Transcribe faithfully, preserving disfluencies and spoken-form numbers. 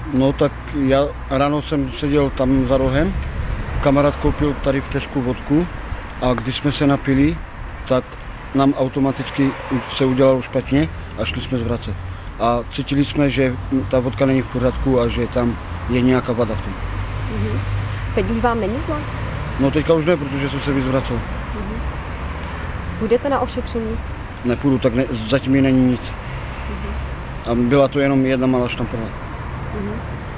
No tak já ráno jsem seděl tam za rohem, kamarád koupil tady v Tesku vodku a když jsme se napili, tak nám automaticky se udělalo špatně a šli jsme zvracet. A cítili jsme, že ta vodka není v pořádku a že tam je nějaká vada v tom. Mm-hmm. Teď už vám není zle? No teďka už ne, protože jsem se vyzvracel. Mm-hmm. Půjdete na ošetření? Nepůjdu, tak ne, zatím mi není nic. Mm-hmm. A byla to jenom jedna malá štamprla. Mm-hmm.